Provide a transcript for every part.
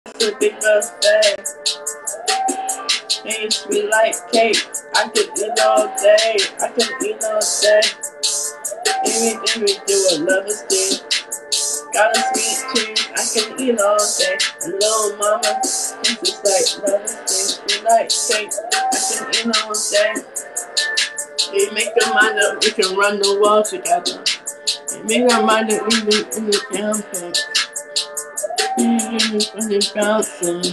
It's a big birthday. Hey, sweet like cake. I could eat all day. I could eat all day. Anything we do, what lovers do. Got a sweet tooth. I can eat all day. Hello, mama. It's just like lovers do. Sweet like cake. I can eat all day. We make a mind up. We can run the world together. We make our mind up. We live in the camping. Funny bouncing.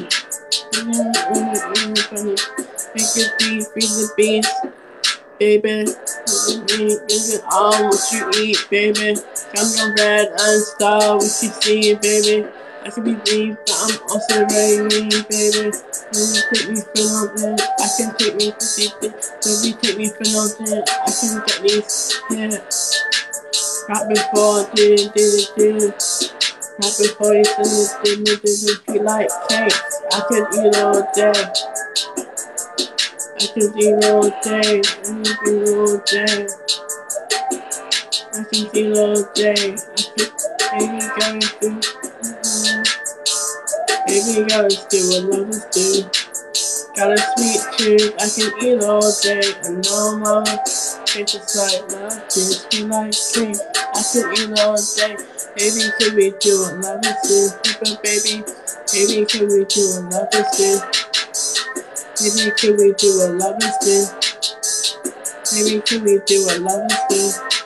Make it be the beast, baby. This is all what you eat, baby. Come your red and star, what you see, baby. I can be deep, but I'm also very mean, baby. Baby, take me for nothing. I can take me for deep. Baby, take me for nothing. I can get these here. Right before do. Right before you send this you like cake. I could eat all day. I could eat all day. I could eat all day. I could eat all day. Baby girls do. Baby girls do what lovers do. Got a sweet tooth. I can eat all day. I know mama. It's just like love. Just be like cake. I could eat all day. Baby, could we do what lovers do? Baby, could we do what lovers do? Baby, could we do what lovers do? Baby, could we do what lovers do?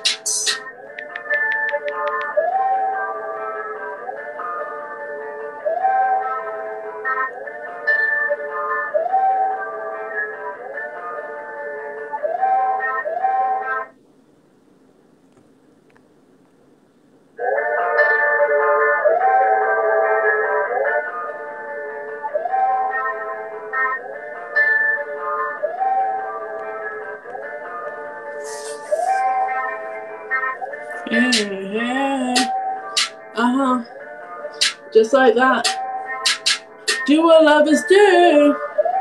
Yeah. Just like that. Do what lovers do.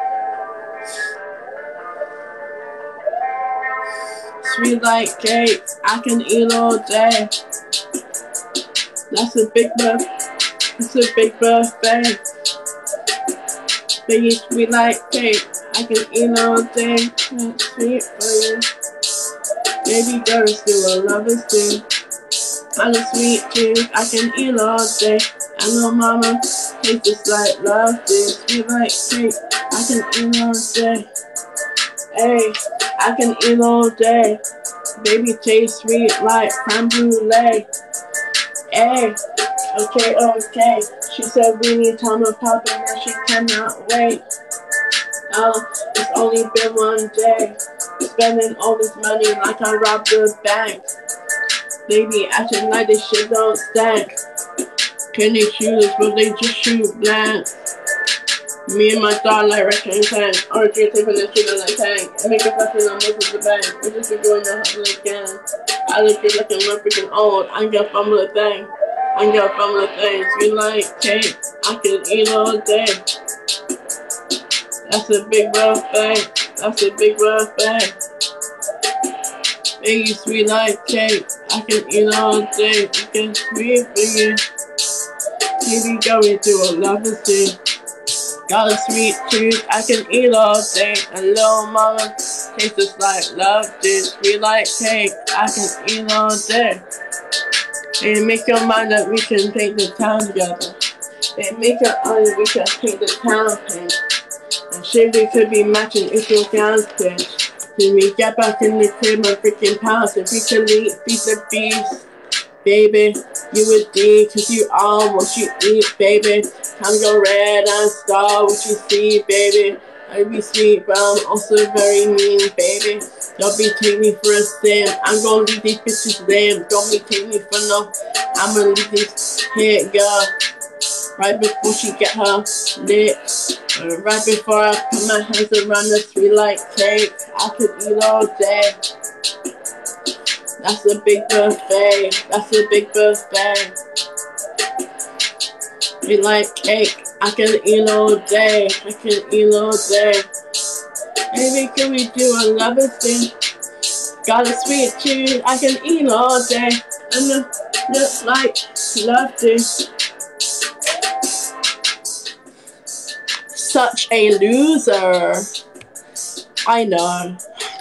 Sweet like cake. I can eat all day. That's a big birthday. Baby, sweet like cake. I can eat all day. That's sweet for you. Baby girls do what lovers do. I'm a sweet tooth, I can eat all day. I know mama tastes just like love do. Sweet like cake, I can eat all day. Hey, I can eat all day. Baby tastes sweet like creme brulee. Hey, okay. She said we need time to pop and now she cannot wait. It's only been one day. Spending all this money like I robbed the bank. Baby acting like this shit don't stank. Can they shoot us, but they just shoot blanks? Me and my dog like Ratchet & Clank. Orange tape and the shooter like tank. And make a fucking on most of the bank. We just be going to hustle again. I look good looking real freaking old. I ain't gonna fumble a thing. Sweet like cake. I can eat all day. That's a big birthday. Baby, sweet like cake. I can eat all day. You can sweet for you. Baby, going to what lovers do. Got a sweet tooth. I can eat all day. Hello, mama. Tastes just like love do. Sweet like cake. I can eat all day. And make your mind up. We can take the town together. And make your eyes. We can take the town pink. And shit, we could be matching if your gowns pitch. When we get back in the crib, my freaking house, if we could feed the beast, baby, you would D, cause you all what you eat, baby. I'm your red and star, what you see, baby. I be sweet, but I'm also very mean, baby. Don't be take me for a sim. I'm gonna leave these bitches lame. Don't be take me for no. I'm gonna leave this hit girl right before she get her lips. Right before I put my hands around the sweet like cake. I could eat all day. That's a big birthday. Sweet like cake. I can eat all day. Baby, can we do a lovers thing? Got a sweet tooth. I can eat all day. And look like love do. such a loser. I know.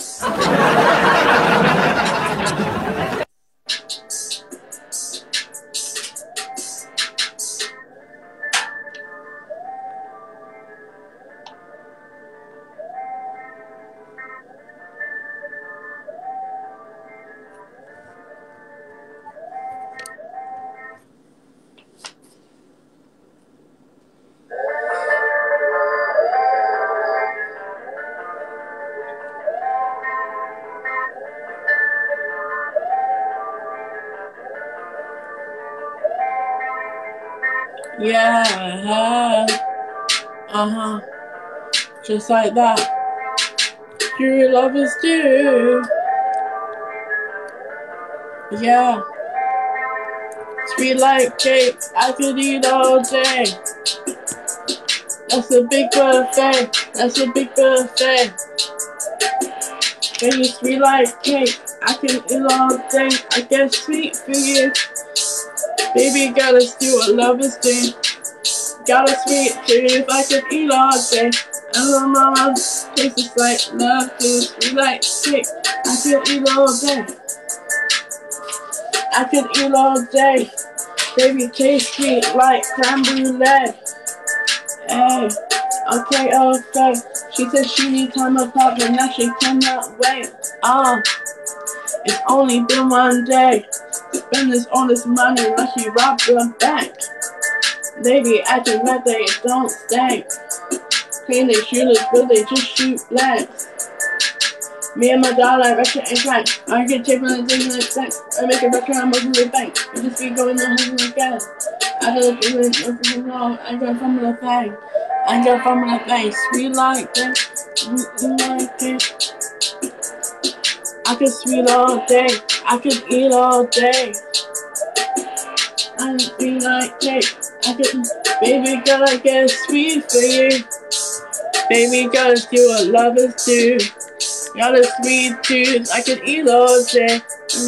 Yeah, just like that. True lovers do. Yeah, sweet like cake, I could eat all day. That's a big birthday, that's a big birthday. Baby, sweet like cake, I can eat all day. I get sweet for you. Baby, gotta do what lovers do. Got a sweet tooth, I could eat all day. And my mama tastes like love too. Sweet like cake, I could eat all day. I could eat all day. Baby, taste sweet like creme brulee. Hey, okay. She said she needs time apart, but now she cannot wait. It's only been one day. Spend all this money like she robbed the bank. Baby, acting like they don't stink. Clean their shooters, but they just shoot blanks. Me and my dog like restaurant and crank. I get tape on the things in the tank. I make a record, I'm moving the bank. I just be going to hustle again. I don't do it, wrong. I got from the thing. I got from the thing. Sweet like that. Sweet like that. I could sweet all day. I could eat all day. I could sweet like cake. I could, baby, gotta get sweet for you. Baby, gotta do what lovers do. Got a sweet tooth, I could eat all day.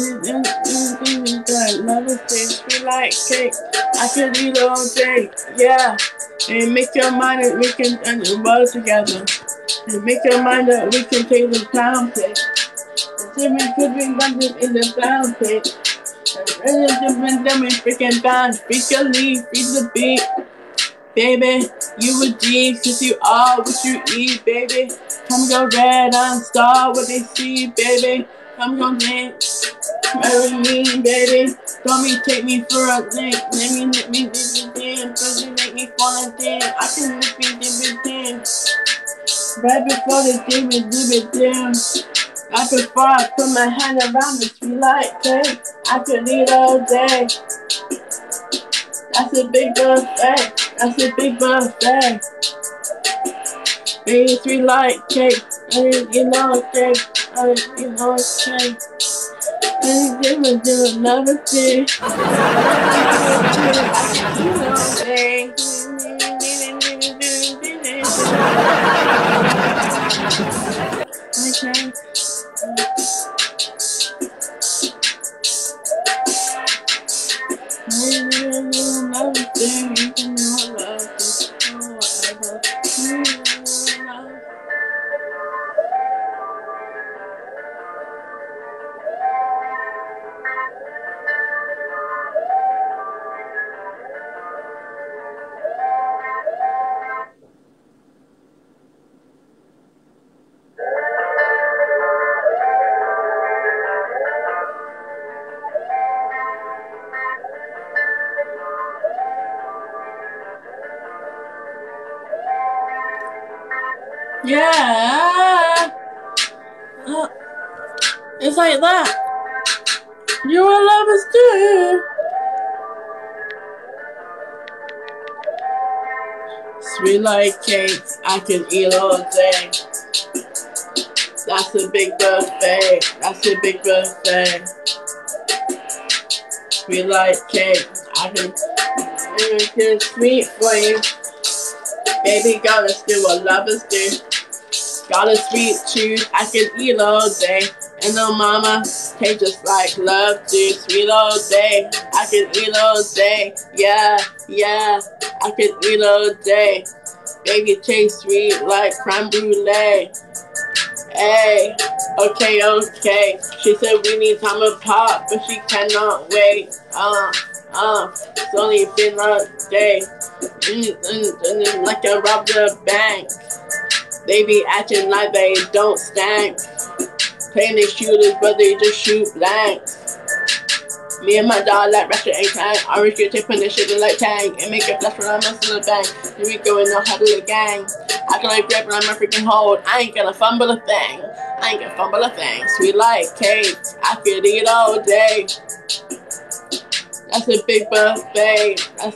Lovers do, sweet like cake. I could eat all day, yeah. And make your mind that we can work together. And make your mind that we can take the pound cake. And we could be running in the pound cake. And then we freaking bound. Freak your leaf, freak the beat. Baby, you a G, cause you are what you eat, baby. Come go red on star what they see, baby. Come go dance, marry me, baby. Don't me take me for a link. Let me do the dance, cause you make me fall in dance. I can make me do the dance. Right before they do the dance. I prefer I put my hand around the tree like cake. I could eat all day. That's a big birthday. That's a big birthday. Baby, sweet like cake. I didn't eat all cake. I didn't eat all cake. I didn't do another thing. Okay. Yeah, it's like that. You will lovers do. Sweet like cake, I can eat all day. That's a big birthday. That's a big birthday. Sweet like cake, I can make it sweet for you. Baby, gotta do what lovers do. Got a sweet tooth, I can eat all day. And no mama, taste just like love do. Sweet all day, I can eat all day. Yeah, I can eat all day. Baby taste sweet like creme brulee. Hey, okay. She said we need time apart, but she cannot wait. It's only been a day. Like I robbed the bank. They be acting like they don't stank. Playing they shooters, but they just shoot blanks. Me and my dog like Ratchet and Clank. Orange get tip and shit like Tang. And make it flash when I'm in the bank. Here we go in the huddle the gang. I can like grab and I'm a freaking hold. I ain't gonna fumble a thing. Sweet like cake. I could eat all day. That's a big buffet.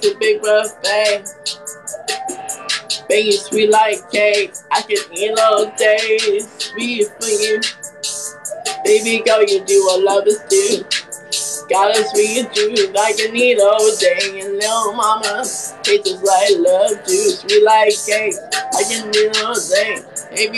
Baby, sweet like cake. I could eat all day. Sweet for you. Baby girl, you do what lovers do. Got a sweet juice like a need all day. And little mama tastes like love juice. Sweet like cake. I can eat all day. Baby,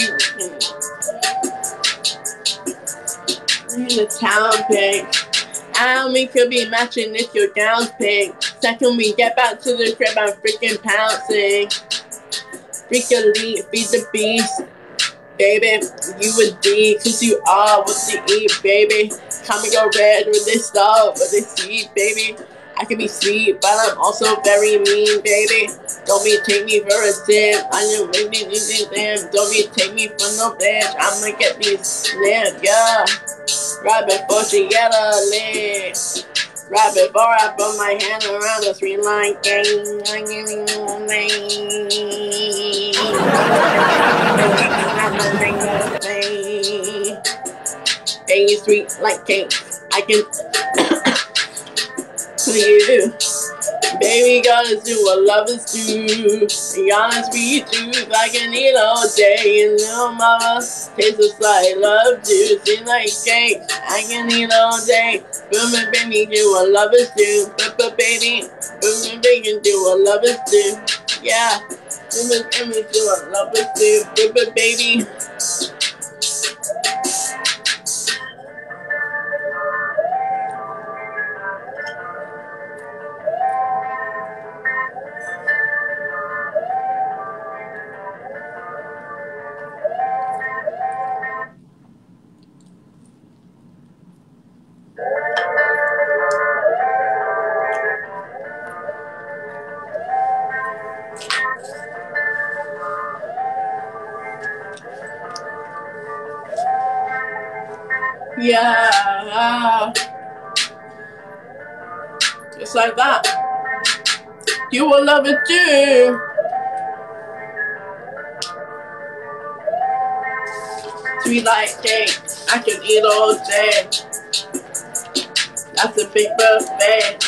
in the town pink. And we could be matching if your gown's pink. Second we get back to the crib, I'm freaking pouncing. Freaking lead, feed the beast. Baby, you a D, cause you are what you eat, baby. Come and go red when they start, what they see, baby. I can be sweet, but I'm also very mean, baby. Don't be take me for a sim. I am really using them. Don't be take me for no bitch. I'ma get these slim, yeah. Right before she get a leg. Right before I put my hand around the street line gang. Baby sweet like cake. I can to you. Baby gotta do what lovers do. Be honest with you too. I can eat all day. And little mama tastes just like love juice. It's like cake. I can eat all day. Boom and baby do what lovers do. Baby. Boom and baby do what lovers do. Yeah. Boom and baby do what lovers do. Baby. Yeah, just like that. You will love it too. Sweet like cake, I can eat all day. That's a big buffet.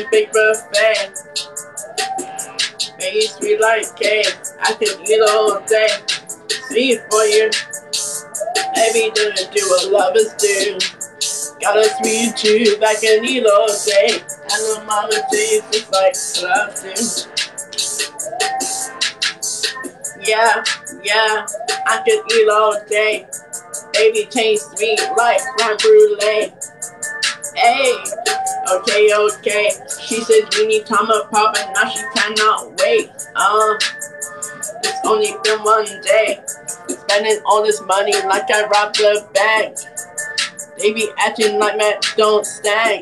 Baby, sweet like cake, I can eat all day. Sweet for you. Baby, don't do what lovers do. Got a sweet tooth, I can eat all day. And the mama tastes just like love do. Yeah, I can eat all day. Baby tastes sweet like creme brulee. Hey, okay. She says we need time apart, but now she cannot wait. It's only been one day. Spending all this money like I robbed the bank. They be acting like Matt don't stank.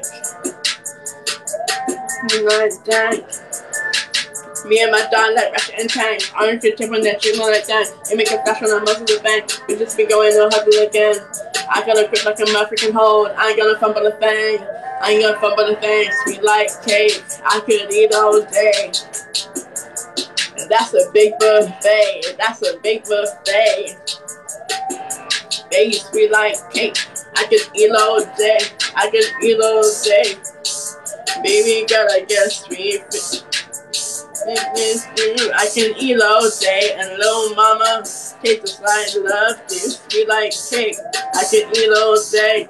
Me and my dog like Ratchet and Clank. Orange your tip on that treatment like that. They make a flash when I'm most the bank. We just be going to huddle again. I gotta grip like a African hold. I ain't gonna fumble a thing. Sweet like cake. I could eat all day. And that's a big buffet. Baby, sweet like cake. I could eat all day. Baby, gotta get sweet. I can eat all day. And little mama tastes just like love do. Sweet like cake. I can eat all day.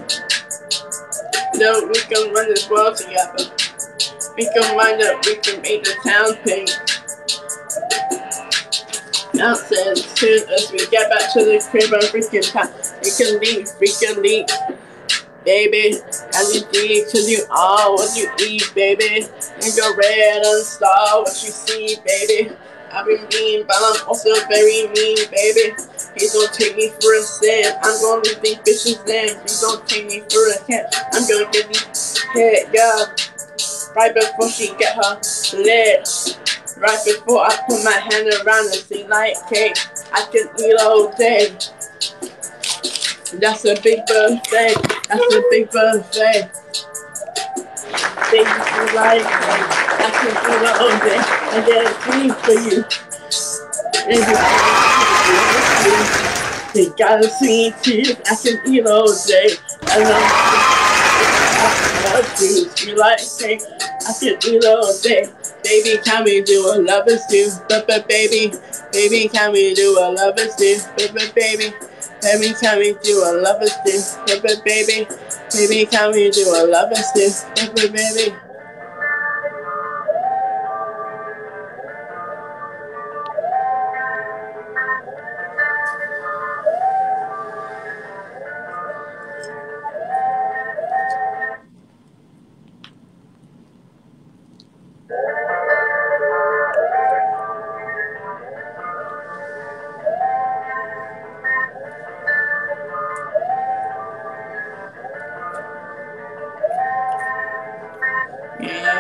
No, we can run this world together. We can run it. We can make the town pink. Now says, as soon as we get back to the crib, I'm freaking packed. We can leave, baby. And you do, cause you are what you eat, baby. And go red and star what you see, baby. I've been mean, but I'm also very mean, baby. Please don't take me for a sin. I'm gonna leave these bitches in. Please don't take me for a hit. I'm gonna get these hit, yeah. Right before she get her lit. Right before I put my hand around her, see like cake. I can eat all day. That's a big birthday. That's a big birthday. Baby, you like cake. I can eat all day. I get a dream for you. They got a sweet tooth, I can eat all day. I love you, you like cake, I can eat all day. Baby, can we do a lovers do? Baby, can we do a lovers do? Baby, can we do a lovers do? Baby, can we do a lovers do? Baby. Yeah.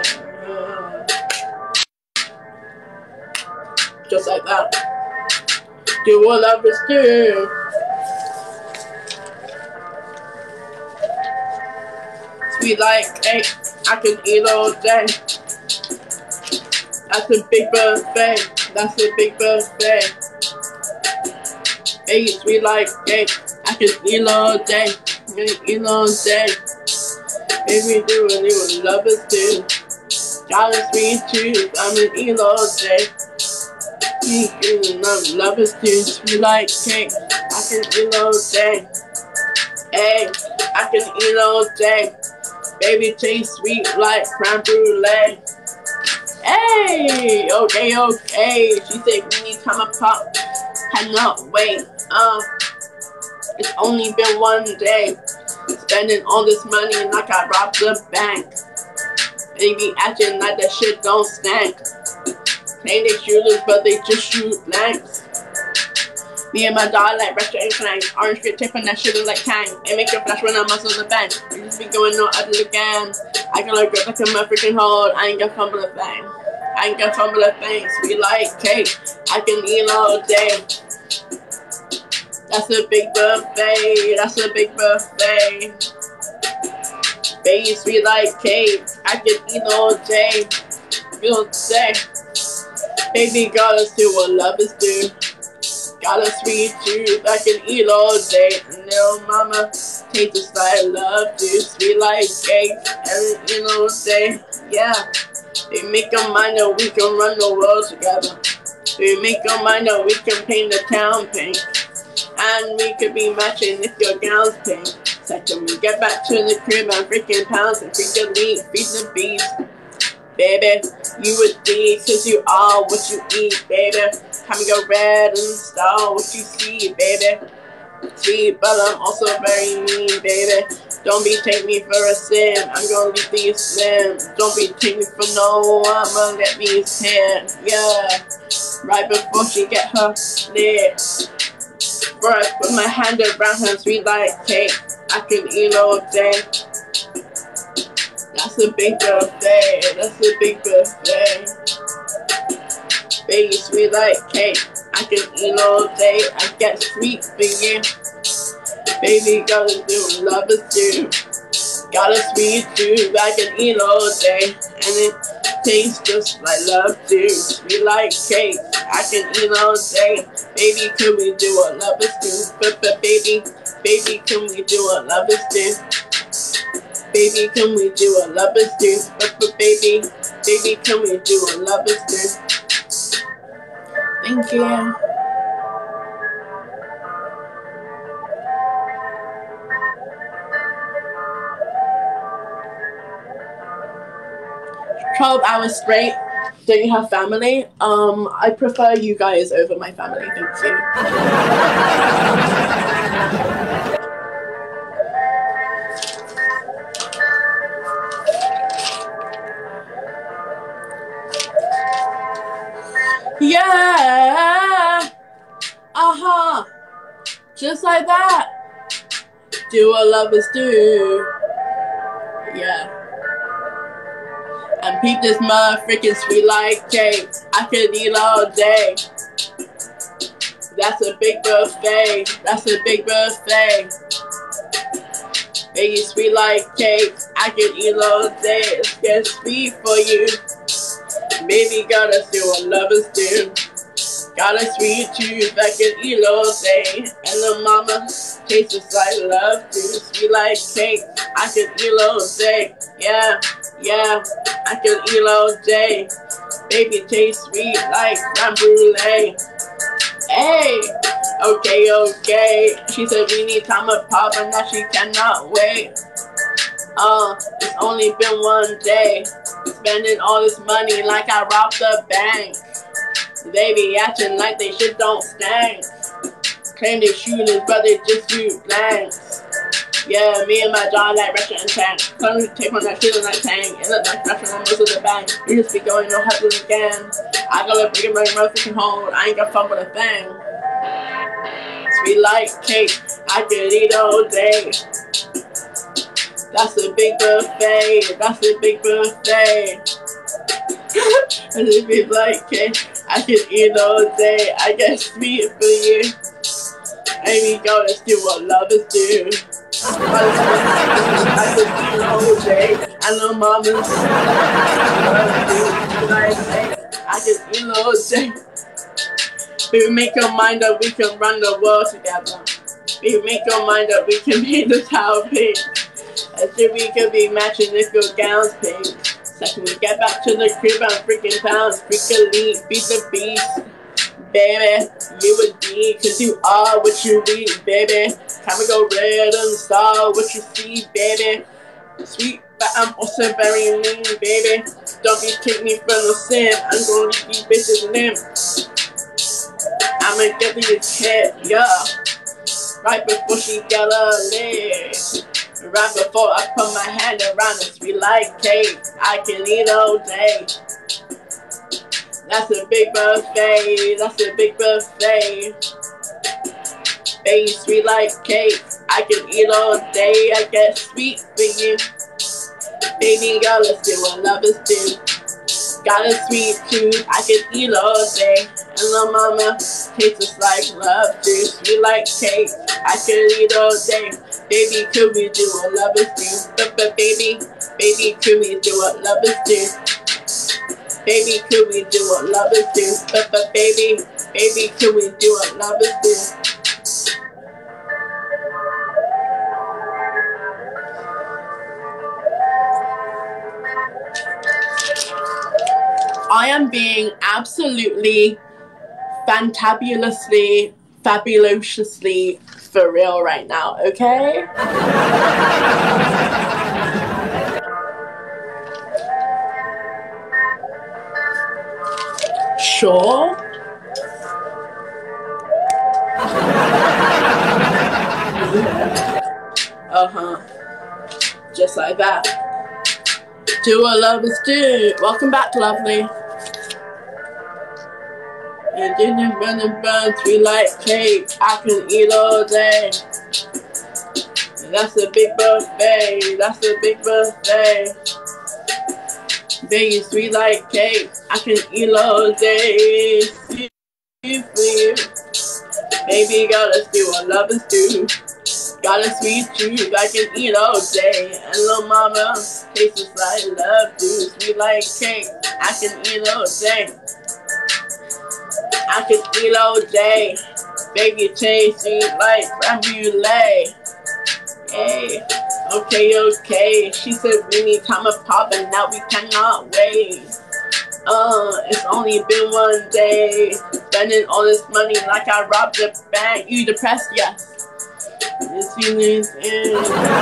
Just like that. Do what lovers do. Sweet like cake, I can eat all day. That's a big birthday. That's a big birthday. Baby, sweet like cake, I can eat all day. I can eat all day. Baby, do what you lovers do. Got a sweet tooth, I'm gonna eat all day. Lovers do. Sweet like cake, I can eat all day. Hey, I can eat all day. Baby, taste sweet like creme brulee. Hey, okay. She said we need time apart. Cannot wait. It's only been one day. Spending all this money like I robbed the bank. Baby acting like that shit don't stank. Saying they shooters, but they just shoot blanks. Me and my dog like retro and clang. Orange strip tape and that shit look like Kang. And make your flash when I muscle the bang. We just be going no other again. I can look grip like a freaking hold. I ain't gonna fumble a thing. I ain't gonna fumble a thing. Sweet like cake. I can eat all day. That's a big birthday. That's a big birthday. Baby, sweet like cake. I can eat all day. All day. Baby, gotta do what lovers do. Got a sweet tooth, I can eat all day. Little mama, taste just like love do. Sweet like cake, and eat all day. Yeah, they make a mind that we can run the world together. They make a mind that we can paint the town pink. And we could be matching if your gown's pink. Second, we get back to the crib and freaking pounds and feed the meat, feed the beast. Baby, you would be, cause you are what you eat, baby. Come and go red and star what you see, baby. Sweet, but I'm also very mean, baby. Don't be take me for a sin, I'm gonna leave these slim. Don't be take me for no one, I'ma let me hit, yeah. Right before she get her lit. Before I put my hand around her, sweet like cake. I can eat all day. That's a big birthday, that's a big birthday. Baby, sweet like cake, I can eat all day. I get sweet for you. Baby, gotta do what lovers do. Got a sweet tooth, I can eat all day. And it tastes just like love do. Sweet like cake, I can eat all day. Baby, can we do what lovers do? But baby, can we do what lovers do? Baby, can we do what lovers do? But baby, can we do what lovers do? Thank you. "12 hours straight. Don't you have family?" I prefer you guys over my family. Thank you. Yeah, Yeah. Just like that. Do what lovers do. Yeah. And peep this motherfucking sweet like cake. I could eat all day. That's a big buffet. That's a big buffet. Baby, sweet like cake. I could eat all day. It's get sweet for you. Baby, gotta do what lovers do. Got a sweet tooth that can eat all day. And the mama tastes like love too. Sweet like cake. I could eat all day. Yeah, yeah. I could eat all day. Baby, taste sweet like creme brulee. Hey, okay, okay. She said we need time to pop and that she cannot wait. It's only been one day. Spending all this money like I robbed the bank. They be acting like they shit don't stank. Claim they shooters, but they just shoot blanks. Yeah, me and my jaw like restaurant and tank. Come take on that shit in that tank. It look like restaurant and most of the bank. You just be going no hustle again. I gotta bring my motherfucking hold. I ain't got fun with a thing. Sweet like cake, I could eat all day. That's a big buffet. That's a big buffet. And if you like cake, I could eat all day. I get sweet for you. And we gotta do what lovers do. I could eat all day. And the mamas I could eat all day. We make your mind up, we can run the world together. We make your mind up, we can make the town pink. And shit, we could be matching if your gown's pink. Second we get back to the crib, I'm freaking pounds. Freak elite, beat the beast. Baby, you would be, cause you are what you read, baby. Time to go red and star what you see, baby. Sweet, but I'm also very mean, baby. Don't be taking me for no sin. I'm gonna leave these bitches limp. I'ma get these hit, yeah. Right before she got a leg. Right before I put my hand around it, sweet like cake. I can eat all day. That's a big buffet. That's a big buffet. Baby, sweet like cake. I can eat all day. I get sweet for you. Baby girl, let's do what lovers do. Got a sweet tooth. I can eat all day. And the mama tastes like love too. Sweet like cake. I can eat all day. Baby, could we do what lovers do? But baby, could we do what lovers do? Baby, could we do what lovers do? But baby, could we do what lovers do? I am being absolutely fantabulously, fabulously for real right now, okay? Sure. Just like that. Do what lovers do. Welcome back, lovely. And didn't run and burn, sweet like cake. I can eat all day. That's a big buffet. That's a big buffet. Baby, sweet like cake. I can eat all day. Sweet for you. Baby, gotta do what lovers do. Got a sweet tooth, I can eat all day. And little mama tastes like love do. Sweet like cake. I can eat all day. I can eat all day. Baby, taste sweet like creme brulee. Hey, okay. She said we need time to pop and now we cannot wait. It's only been one day. Spending all this money like I robbed the bank. You depressed? Yes. This feeling's in.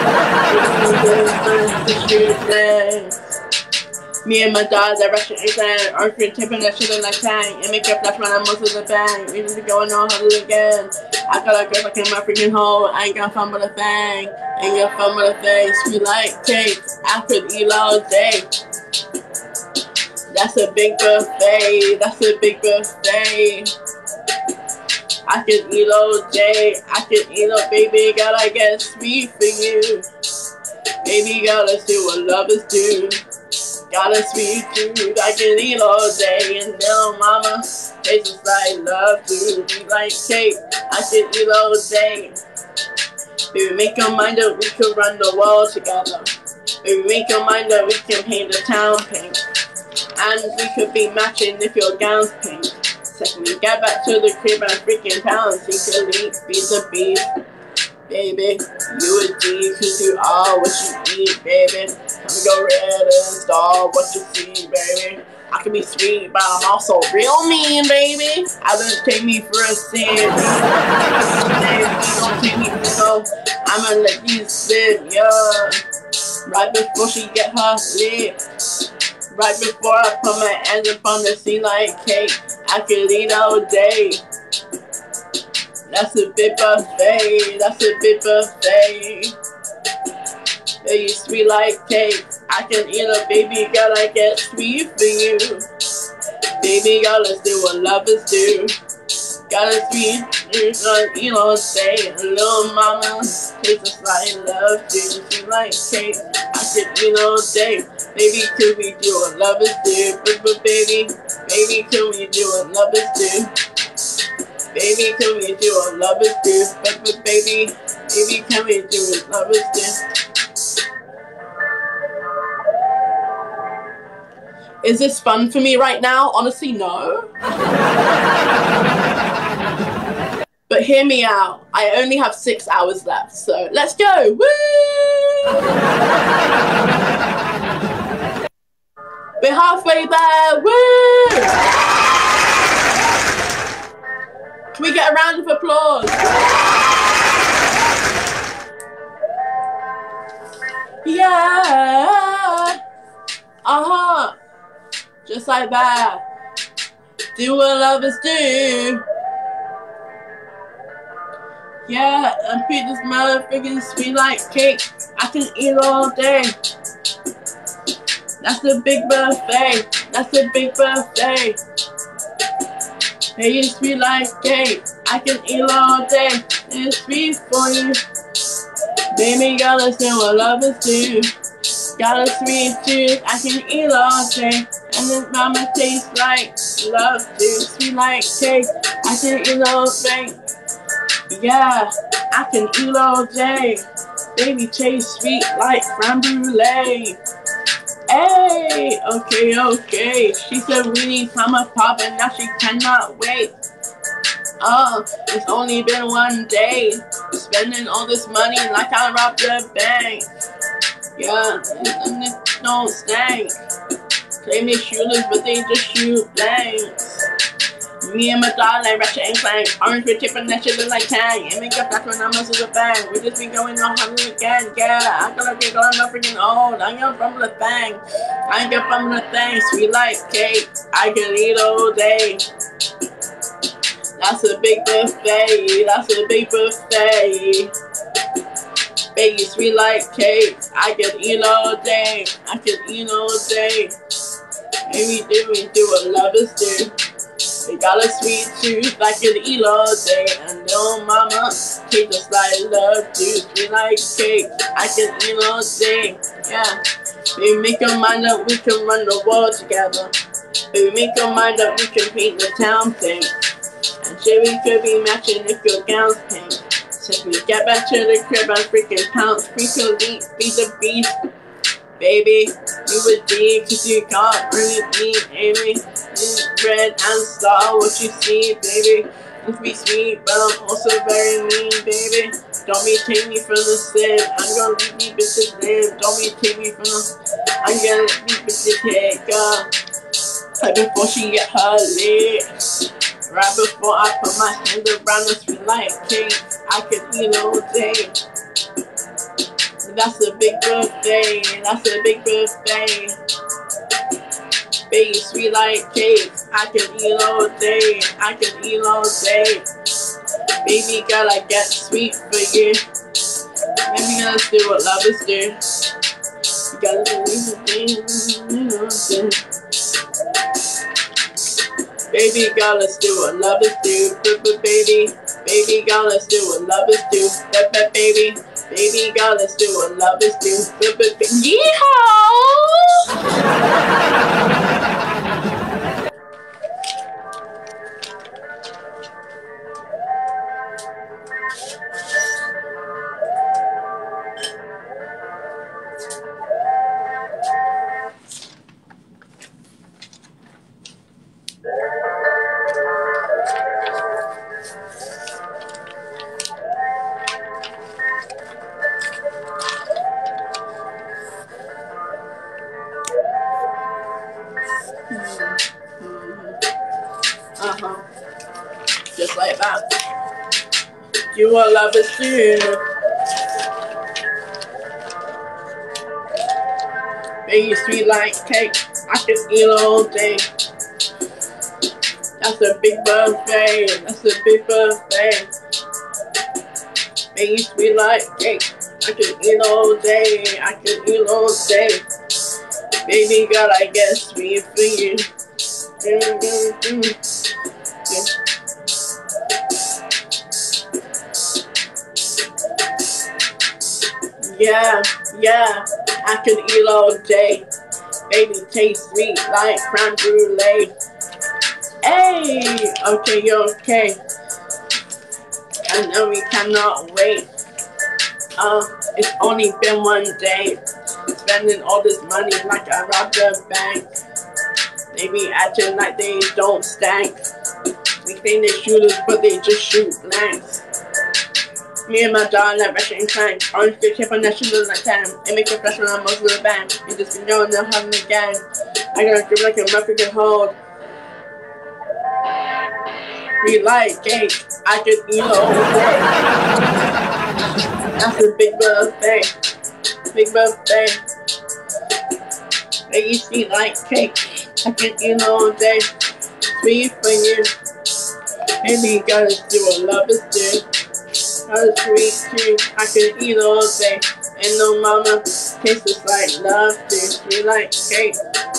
Me and my dog, that Russian accent, Arthur tipping that shit in that tank, and make it flash when I'm most of the bang. We just be going on huddle again. I got a girl like in my freaking hole. I ain't got fun with a thing. Ain't got fun with a thing. Sweet like cake. I could eat all day. That's a big birthday. That's a big birthday. I can eat all day. I can eat all, baby girl. I get sweet for you. Baby girl, let's do what lovers do. Got a sweet tooth. I can eat all day. And little mama tastes just like love do. We like cake. I can eat all day. Baby, make your mind up. We could run the world together. Baby, make your mind up. We can paint the town pink. And we could be matching if your gown's pink. Second, we get back to the crib and freaking pounds. Secretly, be the beast. Baby, you a D, cause you are what you eat, baby. Come go red and star what you see, baby. I can be sweet, but I'm also real mean, baby. I don't take me for a sin. Don't take me for so. I'ma let you slip, yeah. Right before she get her lit. Right before I put my hands up on the scene like cake. I could eat all day. That's a big birthday. That's a big birthday. Baby, sweet like cake. I can eat a baby girl. I get sweet for you. Baby girl, let's do what lovers do. Got a sweet juice on eat all day. And little mama tastes just like love do. Sweet like cake. I can eat all day. Baby, could we do what lovers do? But baby, could we do what lovers do? Baby, can we do what lovers do? But baby, can we do what lovers do? Is this fun for me right now? Honestly, no. But hear me out. I only have 6 hours left, so let's go. Woo! We're halfway there. Woo! Can we get a round of applause? Yeah. Just like that. Do what lovers do. Yeah, and put this motherfucking sweet like cake. I can eat all day. That's a big birthday. That's a big birthday. Hey, it's sweet like cake. I can eat all day. It's sweet for you. Baby, girl, let's do what lovers do. Got a sweet tooth. I can eat all day. And this mama tastes like love do. Sweet like cake. I can eat all day. Yeah, I can eat all day. Baby, tastes sweet like creme brulee. Hey, okay. She said we need time of pop and now she cannot wait. It's only been 1 day. Spending all this money like I robbed the bank. Yeah, and it don't stank. Claim they shooters, but they just shoot blanks. Me and my dog like Ratchet and Clank. Orange with tip and that shit look like Tang. And make up that's when I'm muscles a bang. We just be going on hungry again, yeah. I gotta be going up freaking old. I ain't from the thing. I ain't get from the thing. Sweet like cake. I can eat all day. That's a big birthday. That's a big birthday. Baby, sweet like cake. I can eat all day. I can eat all day. Maybe we do what lovers do. We got a sweet tooth, I can eat all day. And little mama tastes just like love do. Sweet like cake, I can eat all day. Yeah, baby, make your mind up, we can run the world together. Baby, make your mind up, we can paint the town pink. And shit, we could be matching if your gown's pink. So we get back to the crib and freaking pounce. We could be the beast. Baby, you a D, cause you can't really eat, baby. Red and star, what you see, baby. Let's be sweet, but I'm also very mean, baby. Don't be take me for the sin. I'm gonna leave these bitches live. Don't be take me for the. I'm gonna let these bitches hit, girl. Right before she get her lit. Right before I put my hands around the sweet like cake. I could eat all day. That's a big birthday. That's a big birthday. Baby, sweet like cake. I can eat all day. I can eat all day. Baby girl, I get sweet for you. Maybe let's do what lovers do. You gotta believe the things you know. Baby girl, let's do what lovers do. Baby, baby girl, let's do what lovers do. Baby, baby girl, let's do what lovers do. Yeehaw! Just like that. Do what lovers do. Baby, sweet like cake. I could eat all day. That's a big birthday. That's a big birthday. Baby, sweet like cake. I could eat all day. I could eat all day. Baby girl, I get sweet for you. Yeah, yeah, I could eat all day. Baby, taste sweet like crème brûlée. Hey, okay, you're okay. I know we cannot wait. It's only been one day. Spending all this money like I robbed a bank. They be acting like they don't stank. We think they shooters, but they just shoot blanks. Me and my dog like Russian clank. Orange good chip on national like time. And make a professional on most of the band. We just been going down having a gang. I got a grip like a Murphy can hold. We like cake. I could eat all day. That's a big birthday. Big birthday. Baby, sweet like cake. I could eat all day. Sweet for you. Baby, gotta do what lovers do. Her sweet too, I could eat all day. Ain't no mama, tastes just like love do. Sweet like cake.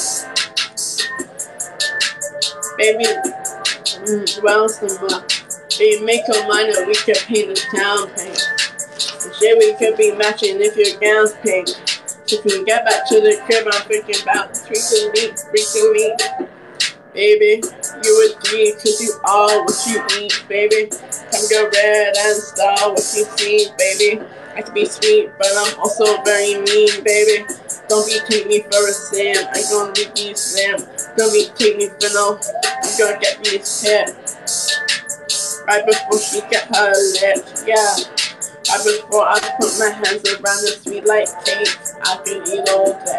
Baby, well some more. Baby, make a mind that we could paint the town pink. And shit, we could be matching if your gown's pink. So if we get back to the crib, I'm thinking about freaking me. Baby, you a G, cause you are what you eat, baby. Come go red and star what you see, baby. I can be sweet, but I'm also very mean, baby. Don't be take me for a sim, I'm gonna leave you slim. Don't be take me for no, I'm gonna get these hit. Right before she get her lit, yeah. Right before I put my hands around the sweet like cake, I could eat all day.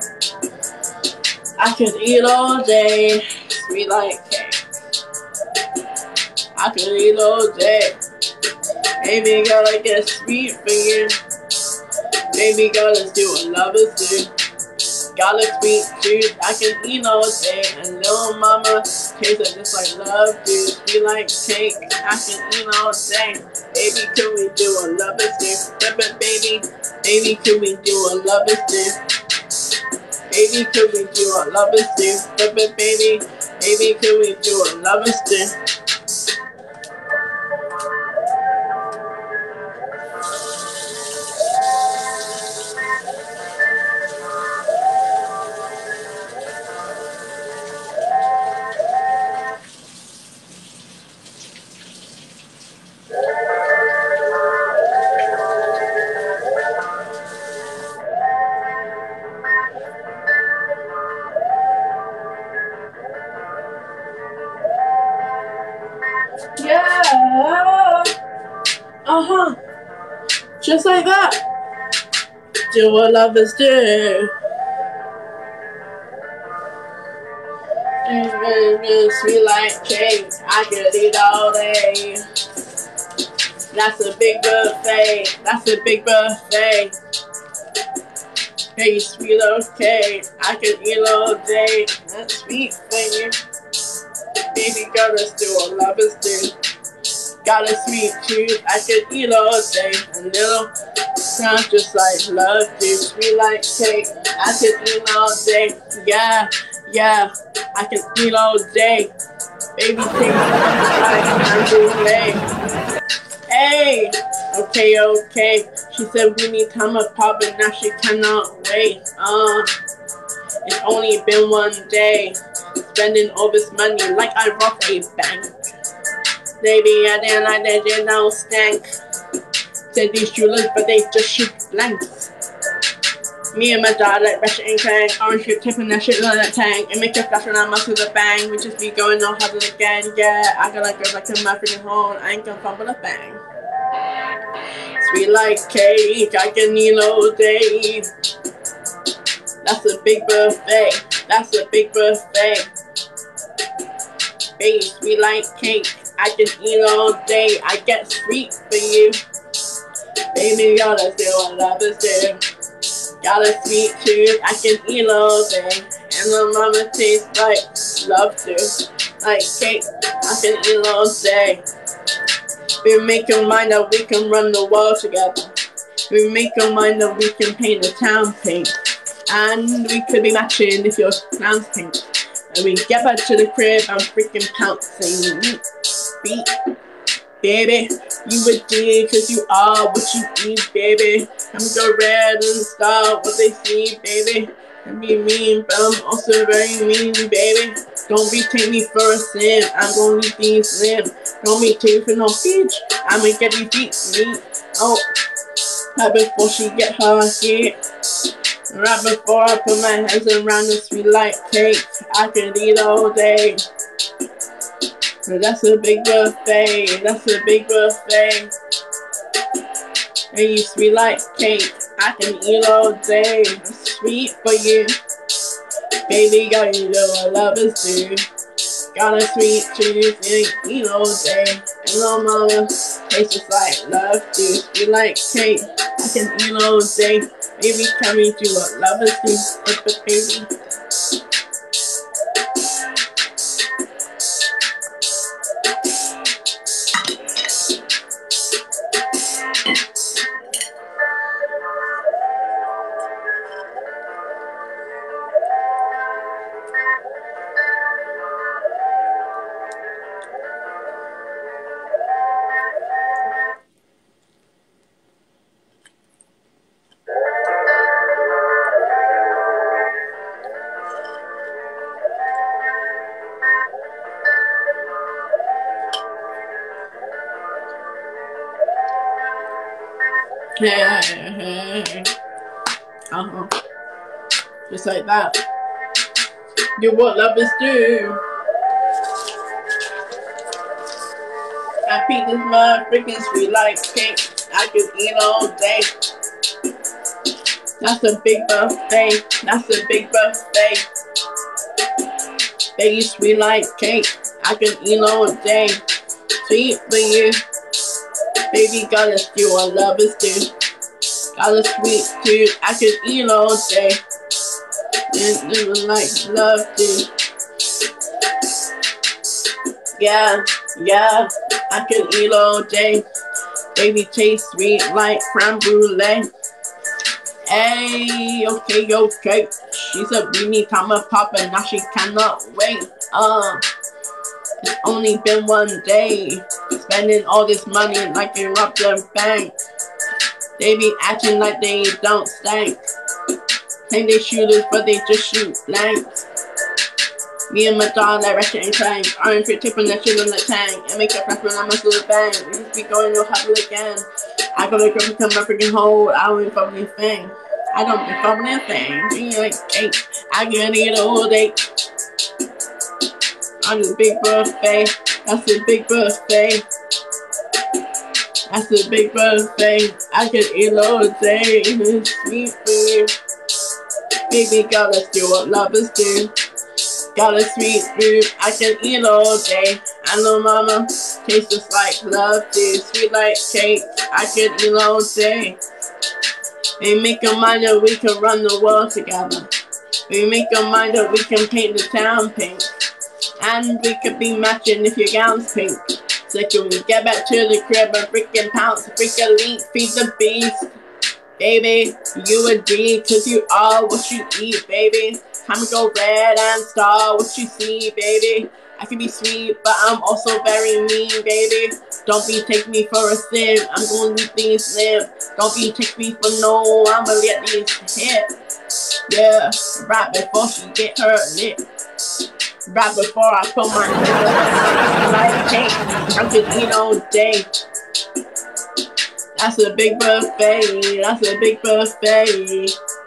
I could eat all day, sweet like cake. I could eat all day. Baby girl, I get sweet for you. Baby girl, let's do what lovers do. Got a sweet tooth, I can eat all day. And little mama tastes just like love do. Sweet like cake, I can eat all day. Baby, could we do what lovers do? Baby, could we do what lovers do? Baby, could we do what lovers do? Baby, could we do what lovers do? Yeah. Just like that. Do what lovers do. Sweet like cake. I could eat all day. That's a big birthday. That's a big birthday. Hey, sweet okay. I could eat all day. That's sweet for you. Baby girl, let's do what lovers do. Got a sweet tooth, I could eat all day. A little sound just like love do. Sweet like cake, I could eat all day. Yeah, yeah, I could eat all day. Baby, take like hey, okay. She said we need time apart, but now she cannot wait. It's only been one day, spending all this money like I robbed a bank. Baby, I didn't like that shit, don't stank. Said these shooters, but they just shoot blanks. Me and my dad like Ratchet and Clank, orange shit tipping that shit like that tank, and make it flash when I'm up to the bang. We just be going on having again, yeah. I got like girls like in my freaking home, I ain't gonna fumble a bang. Sweet like cake, I can eat all day. That's a big buffet, that's a big buffet. Baby, sweet like cake, I can eat all day. I get sweet for you. Baby, gotta do what lovers do. Got a sweet tooth, I can eat all day. And the mama tastes like love too. Like cake, I can eat all day. We make your mind that we can run the world together. We make your mind that we can paint the town pink. And we could be matching if your clown's pink. And we get back to the crib and freaking pouncing. Beat. Baby, you a D cause you are what you eat, baby. I'm go red and start what they see, baby. And be mean, but I'm also very mean, baby. Don't be take me for a sin, I'm gonna be being slim. Don't be take for no peach, I'ma get these beats me. Oh, right before she get her hit. Right before I put my hands around the sweet like cake. I can eat all day. That's a big buffet, that's a big buffet. And you sweet like cake, I can eat all day. Sweet for you, baby girl, you know what lovers do. Got a sweet tooth and eat all day. And little mama tastes just like love do. Sweet like cake, I can eat all day. Baby, tell me do what lovers do, but baby. Just like that. Do what lovers do. I beat this mud freaking sweet like cake. I could eat all day. That's a big buffet. That's a big buffet. Baby, sweet like cake. I could eat all day. Sweet for you. Baby, gotta do what lovers do. Got a sweet tooth, I could eat all day. And living like love do. Yeah, I could eat all day. Baby, taste sweet like creme brulee. Hey, okay. She said we need time apart, but now she cannot wait. It's only been one day, spending all this money like they robbed their bank. They be acting like they don't stank. Claim they shooters, but they just shoot blanks. Me and my dog like Ratchet and Clank, orange shit tipping that shit on the tank, and make a flash when I'm to the bang. We just be going no happy again. I got a girl become my freaking hole. I don't even fucking thing. I don't be fucking a thing. Be like cake, I can eat all day. I'm a big buffet, that's a big buffet. That's a big buffet, I can eat all day. It's sweet for you. Baby girl, let's do what lovers do. Got a sweet food, I can eat all day. I know mama tastes just like love do. Sweet like cake, I can eat all day. We make a mind that we can run the world together. We make a mind that we can paint the town pink. And we could be matching if your gown's pink. So can we get back to the crib and freaking pounce, freaking leap, feed the beast. Baby, you a D, cause you are what you eat, baby. Time to go red and star what you see, baby. I can be sweet, but I'm also very mean, baby. Don't be take me for a sim. I'm gonna leave things slim. Don't be take me for no. I'ma let these hit. Yeah, right before she get her lip. Right before I put my hand like cake. I could eat all day. That's a big buffet. That's a big buffet.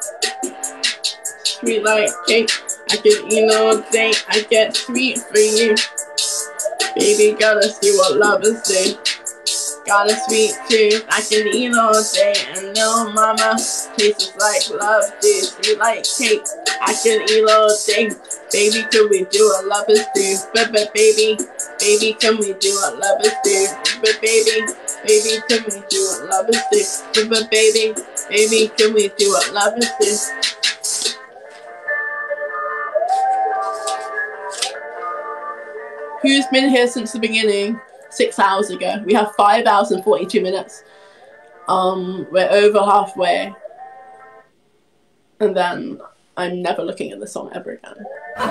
Sweet like cake. I could eat all day. I get sweet for you. Baby, gotta see what lovers do. Got a sweet tooth, I can eat all day. And little mama tastes like love do. Sweet like cake, I can eat all day. Baby, can we do what lovers do? But baby, baby, can we do what lovers do? But baby, baby, can we do what lovers do? But baby, baby, can we do what lovers do? Who's been here since the beginning? 6 hours ago. We have 5 hours and 42 minutes. We're over halfway. And then I'm never looking at the song ever again.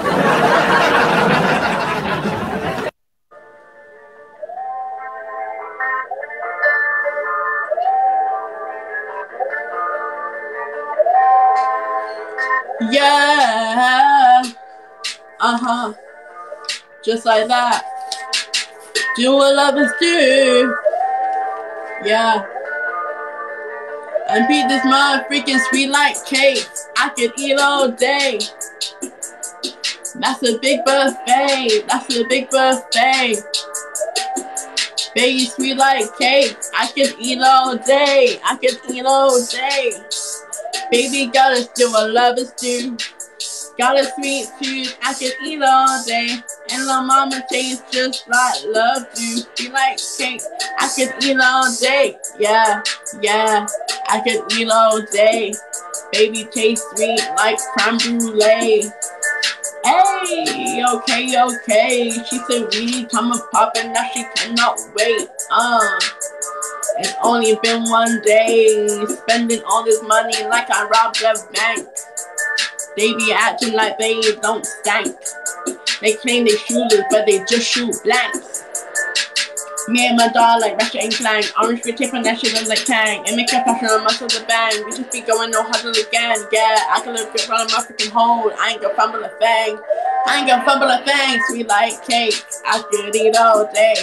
Yeah. Uh-huh. Just like that. Do what lovers do. Yeah. And beat this mother freaking sweet like cake. I could eat all day. That's a big buffet. That's a big buffet. Baby, sweet like cake. I could eat all day. I could eat all day. Baby, gotta do what lovers do. Got a sweet tooth, I can eat all day. And my mama tastes just like love do. She like cake, I can eat all day. Yeah, yeah, I can eat all day. Baby tastes sweet like creme brulee. Hey, okay, okay. She said we come and pop and now she cannot wait. It's only been 1 day. Spending all this money like I robbed a bank. They be acting like they don't stank. They claim they shooters, but they just shoot blanks. Me and my dog like Ratchet and Clank. Orange with tip and that shit like Tang. And make a fashion on muscle the bang. We just be going no huddle again. Yeah, I can look good on my freaking hold. I ain't gonna fumble a thing. I ain't gonna fumble a thing. Sweet like cake, I could eat all day.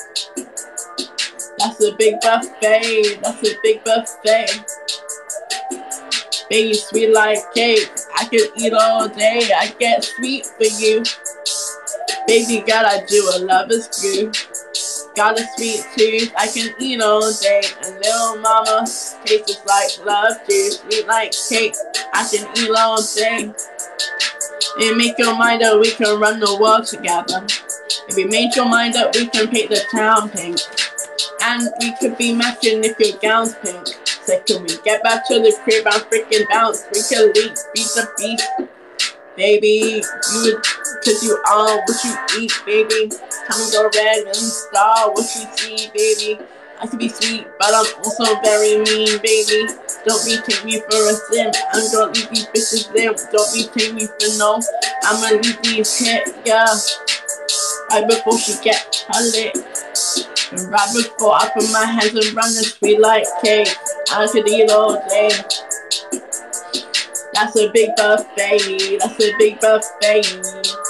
That's a big buffet. That's a big buffet. Baby, sweet like cake, I could eat all day. I get sweet for you. Baby, gotta do what lovers do. Got a sweet tooth, I can eat all day. And little mama tastes like love do. Sweet like cake, I can eat all day. And make your mind up, we can run the world together. If we made your mind up, we can paint the town pink. And we could be matching if your gown's pink. So can we get back to the crib and freaking bounce? We can leap, beat the beast. Baby, cause you are what you eat, baby. Come and go red and star what you see, baby. I can be sweet, but I'm also very mean, baby. Don't be take me for a sim. I'm gonna leave these bitches there. Don't be take me for no. I'ma leave these hit, yeah. Right before she get her lit. And right before I put my hands around the sweet like cake. I could eat all day. That's a big buffet. That's a big buffet.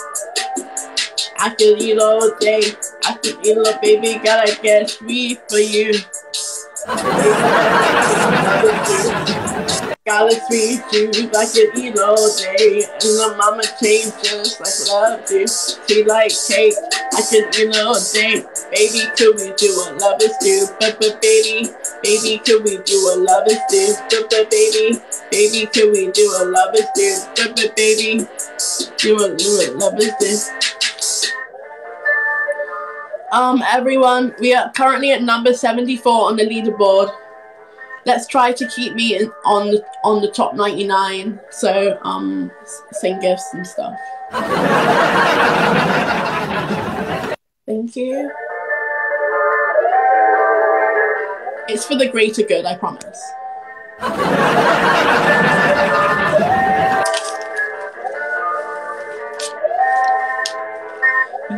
I could eat all day. I could eat all, baby. Gotta get sweet for you. Got a sweet tooth, I could eat all day. And the mama changed just like love do. She like cake, I could eat all day. Baby, could we do what lovers do? But baby, baby, could we do what lovers do? But baby, baby, could we do what lovers do? But baby, do what lovers do. Everyone, we are currently at number 74 on the leaderboard. Let's try to keep me on the top 99. So, send gifts and stuff. Thank you. It's for the greater good, I promise.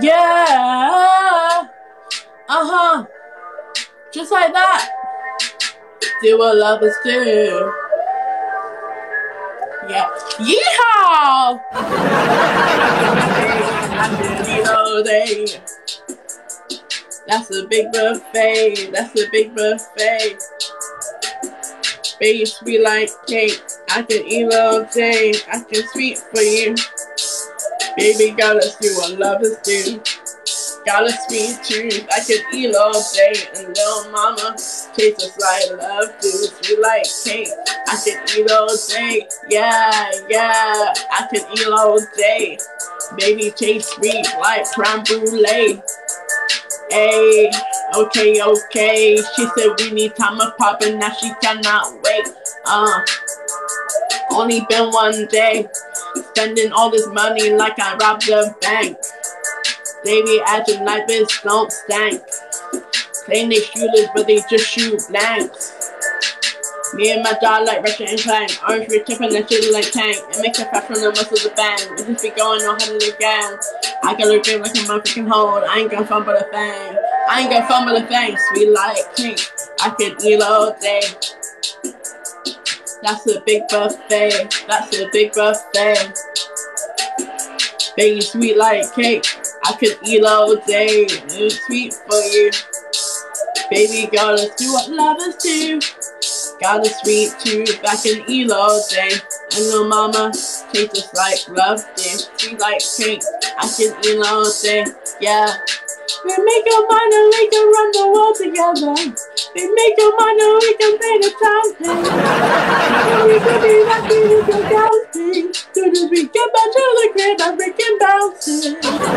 Yeah. Just like that. Do what lovers do. Yeah. Yeehaw! All day. That's a big buffet. That's a big buffet. Baby, sweet like cake. I can eat all day. I can sweet for you. Baby, gotta do what lovers do. Got a sweet tooth, I can eat all day. And little mama tastes just like love do. Sweet like cake, I can eat all day. Yeah, yeah, I can eat all day. Baby tastes sweet like creme brulee. Hey, okay, okay. She said we need time to pop and now she cannot wait. Only been one day, spending all this money like I robbed the bank. Baby acting like this don't stank. Saying they shooters, but they just shoot blanks. Me and my dog like Ratchet and Clank. Orange red tip and that shit like tank. It makes a fast from the muscles of the bang. It just be going on head of the gang. I got a grip like a motherfucking hold. I ain't gonna fumble a thing. I ain't gonna fumble a thing. Sweet like cake, I can eat all day. That's a big buffet. That's a big buffet. Baby, sweet like cake, I could eat all day. It's sweet for you. Baby, gotta do what lovers do. Got a sweet tooth, I can eat all day. And little mama tastes just like love do. Sweet like cake, I can eat all day. Yeah. We make a mind and we can run the world together. We make a mind and we can pay the town pay. We could be lucky with your bouncing. Soon as we get back to the crib, I'm freaking bouncing.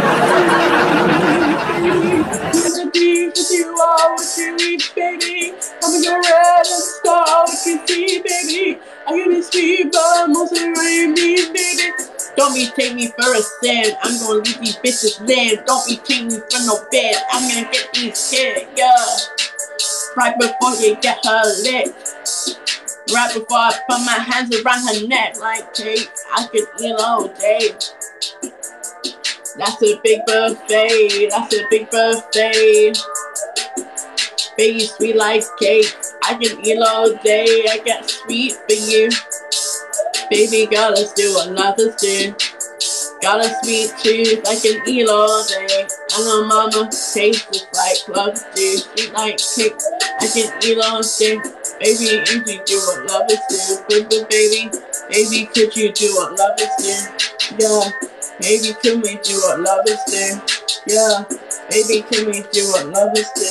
You do all what you need, baby. I'm gonna go red and star what you see, baby. I can be sweet, but mostly what you need, baby. Don't be take me for a stand. I'm gonna leave these bitches land. Don't be take me for no bed. I'm gonna get these kids, yeah. Right before you get her lit. Right before I put my hands around her neck. Like cake, I could eat all day. That's a big buffet. That's a big buffet. Baby, sweet like cake, I can eat all day. I got sweet for you. Baby, gotta do what lovers do. Got a sweet tooth, I can eat all day. I know mama tastes just like love do. Sweet like cake, I can eat all day. Baby, you can do what lovers do. Baby, baby, could you do what lovers do? Yeah, baby, can we do what lovers do? Yeah, baby, can we do what lovers do?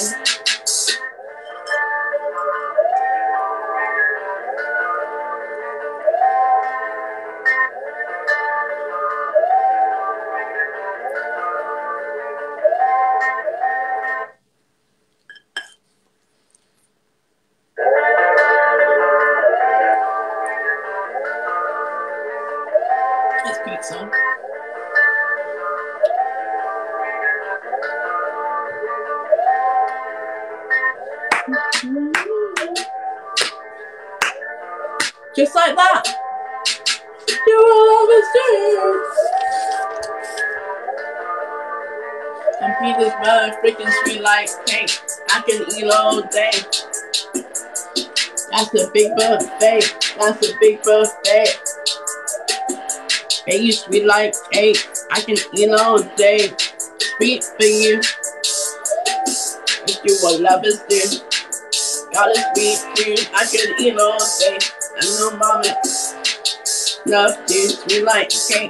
It's pizza. Just like that. You will always do. And Petersburg freaking sweet like cake. I can eat all day. That's a big buffet. That's a big buffet. Baby, sweet like cake. I can eat all day. Sweet for you. You do what lovers do. Got a sweet tooth. I can eat all day. I know mama love you. Sweet like cake.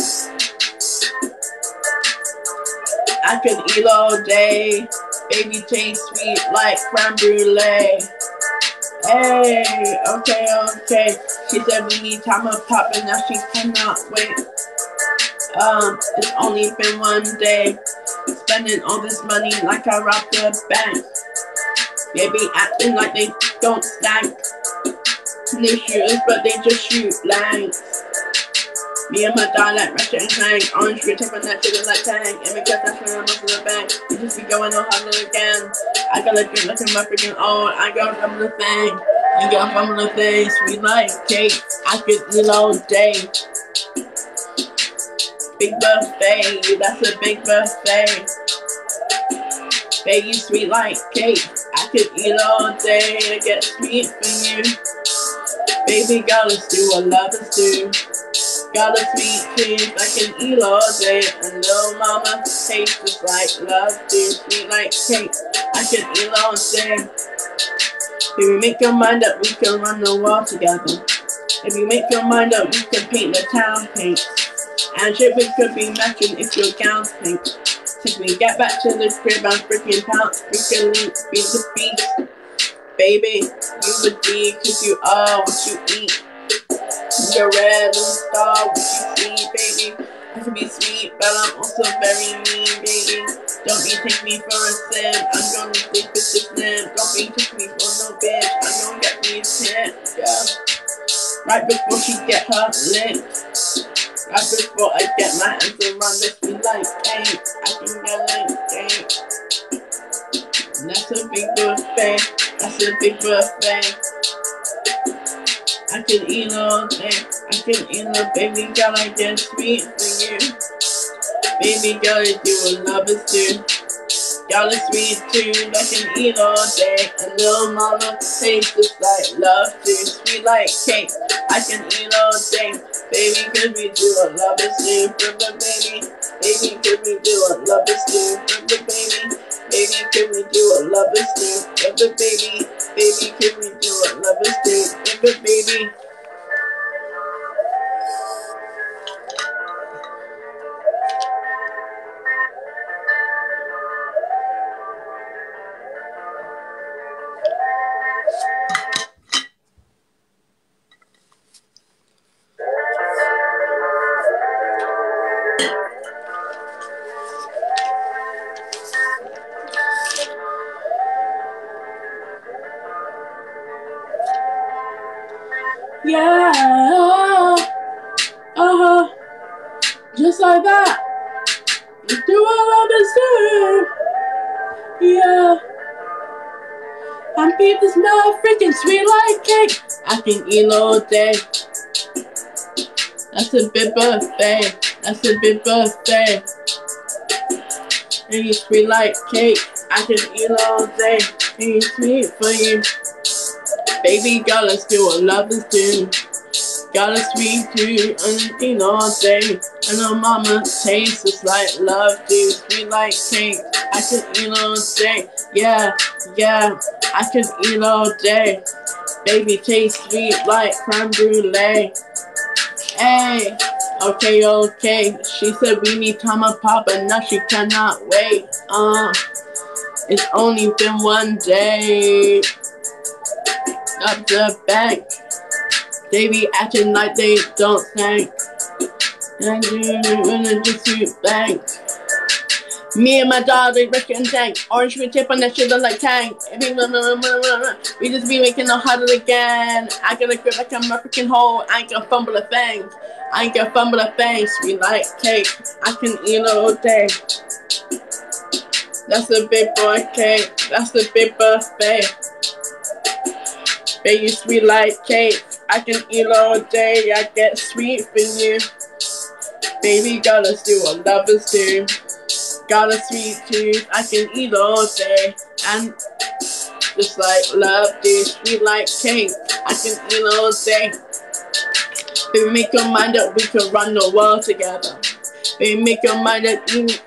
I can eat all day. Baby, tastes sweet like creme brulee. Hey, okay, okay. She said we need time to pop and now she cannot wait. It's only been one day. Spending all this money like I robbed the bank. Baby acting like they don't stank. They shooters, but they just shoot blanks. Me and my dog like Ratchet and Clank. Orange red tip and that shit like tank. And because that's where I'm most of the bank. You just be going on harder again. I gotta drink like my freaking old. I got from the thing. I got from the thing. Sweet like cake. I could eat all day. Big buffet, that's a big buffet. Baby, you sweet like cake. I could eat all day to get sweet for you. Baby, got a stew, I love a stew. Got a sweet tooth, I can eat all day. And little mama tastes just like love do. Sweet like cake, I can eat all day. Baby, make your mind up, we can run the world together. If you make your mind up, we can paint the town pink. And shit, we could be matching if your gown's pink. Till we get back to the crib and freaking pounce, freaking leap, beat the beast. Baby, you would be, cause you are what you eat. You're red and star, what you see, baby. I can be sweet, but I'm also very mean, baby. Don't be take me for a sim, I'm gonna sleep with this slim. Don't be take me for no bitch, I'm gonna get me tips, yeah. Right before she get her lips. Right before I get my hands around this, we like cake. I can get like cake. That's a big buffet. That's a big buffet. I can eat all day. I can eat all, baby girl. I get sweet for you. Baby girl, if you will love us too. Got a sweet tooth, I can eat all day. And little mama tastes just like love too. Sweet like cake, I can eat all day. Baby, could we do a love us too? Baby, baby, could we do a love us too? Baby, baby, could we do a love us too? Baby, baby, could we do a love us too? Baby. Yeah, just like that. You do what I love to do. Yeah, I'm beat this smell freaking sweet like cake. I can eat all day. That's a big buffet. That's a big buffet. And you sweet like cake. I can eat all day. And you sweet for you. Baby, got us do what lovers do. Got a sweet tooth and eat all day. And her mama tastes just like love do. Sweet like cake, I can eat all day. Yeah, yeah, I can eat all day. Baby tastes sweet like creme brulee. Hey, okay, okay. She said we need time apart, but now she cannot wait. It's only been one day. Up the bank, they be acting like they don't think. And you just shoot bank. Me and my dog, they wrecking tank. Orange with tip on that shit look like tank. We just be making no harder again. I gotta grip like I'm a freaking hole. I ain't gonna fumble a thing. I ain't gonna fumble a thing. Sweet like cake, I can eat all day. That's a big boy cake. That's a big buffet. Baby, sweet like cake, I can eat all day, I get sweet for you. Baby, got us do what lovers do. Got a sweet tooth, I can eat all day. And just like love do, sweet like cake, I can eat all day. Baby, make your mind up, we can run the world together. Baby, make your mind up,